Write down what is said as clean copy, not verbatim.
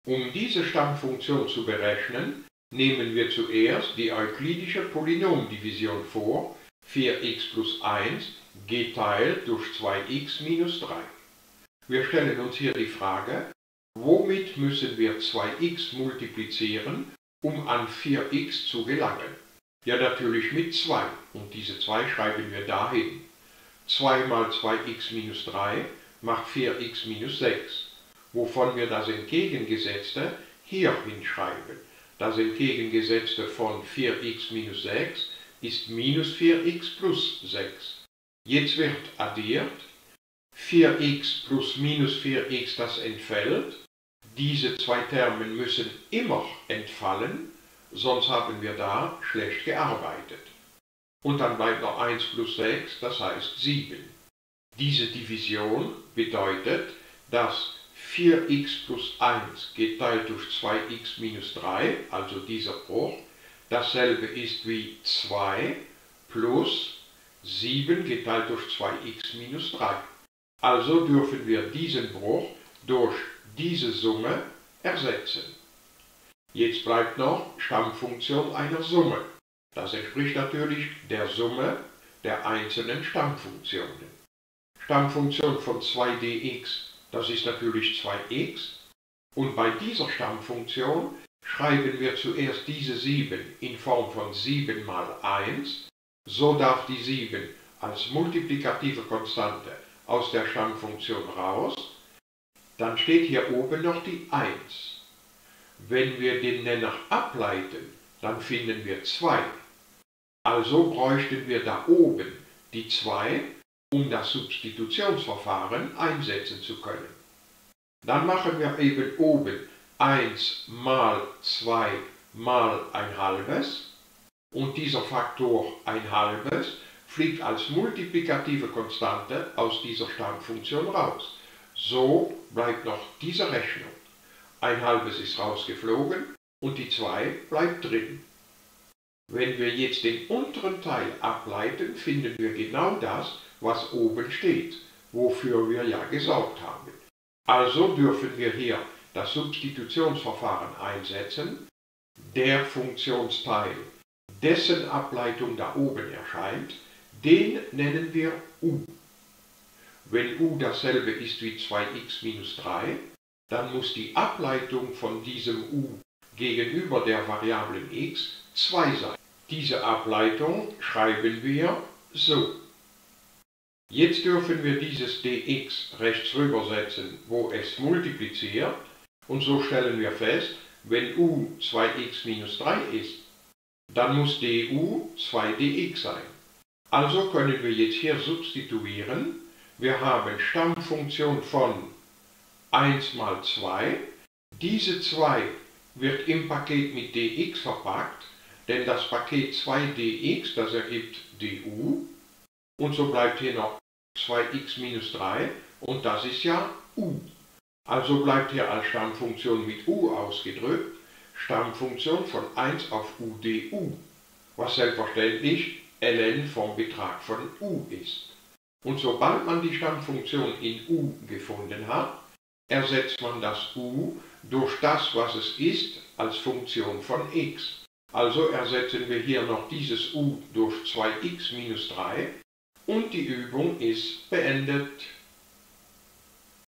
Um diese Stammfunktion zu berechnen, nehmen wir zuerst die euklidische Polynomdivision vor, 4x plus 1 geteilt durch 2x minus 3. Wir stellen uns hier die Frage, womit müssen wir 2x multiplizieren, um an 4x zu gelangen? Ja, natürlich mit 2, und diese 2 schreiben wir dahin. 2 mal 2x minus 3 macht 4x minus 6, wovon wir das Entgegengesetzte hier hinschreiben. Das Entgegengesetzte von 4x minus 6 ist minus 4x plus 6. Jetzt wird addiert, 4x plus minus 4x, das entfällt. Diese zwei Termen müssen immer entfallen, sonst haben wir da schlecht gearbeitet. Und dann bleibt noch 1 plus 6, das heißt 7. Diese Division bedeutet, dass 4x plus 1 geteilt durch 2x minus 3, also dieser Bruch, dasselbe ist wie 2 plus 7 geteilt durch 2x minus 3. Also dürfen wir diesen Bruch durch diese Summe ersetzen. Jetzt bleibt noch Stammfunktion einer Summe. Das entspricht natürlich der Summe der einzelnen Stammfunktionen. Stammfunktion von 2dx, das ist natürlich 2x. Und bei dieser Stammfunktion schreiben wir zuerst diese 7 in Form von 7 mal 1. So darf die 7 als multiplikative Konstante aus der Stammfunktion raus. Dann steht hier oben noch die 1. Wenn wir den Nenner ableiten, dann finden wir 2. Also bräuchten wir da oben die 2, um das Substitutionsverfahren einsetzen zu können. Dann machen wir eben oben 1 mal 2 mal ein halbes und dieser Faktor ein halbes fliegt als multiplikative Konstante aus dieser Stammfunktion raus. So bleibt noch diese Rechnung. Ein halbes ist rausgeflogen und die 2 bleibt drin. Wenn wir jetzt den unteren Teil ableiten, finden wir genau das, was oben steht, wofür wir ja gesorgt haben. Also dürfen wir hier das Substitutionsverfahren einsetzen. Der Funktionsteil, dessen Ableitung da oben erscheint, den nennen wir u. Wenn u dasselbe ist wie 2x minus 3, dann muss die Ableitung von diesem u gegenüber der Variablen x 2 sein. Diese Ableitung schreiben wir so. Jetzt dürfen wir dieses dx rechts rübersetzen, wo es multipliziert, und so stellen wir fest, wenn u 2x minus 3 ist, dann muss du 2dx sein. Also können wir jetzt hier substituieren. Wir haben Stammfunktion von 1 mal 2. Diese 2 wird im Paket mit dx verpackt, denn das Paket 2dx, das ergibt du. Und so bleibt hier noch 2x minus 3 und das ist ja u. Also bleibt hier als Stammfunktion mit u ausgedrückt Stammfunktion von 1 auf u du, was selbstverständlich ln vom Betrag von u ist. Und sobald man die Stammfunktion in u gefunden hat, ersetzt man das u durch das, was es ist, als Funktion von x. Also ersetzen wir hier noch dieses u durch 2x minus 3 und die Übung ist beendet.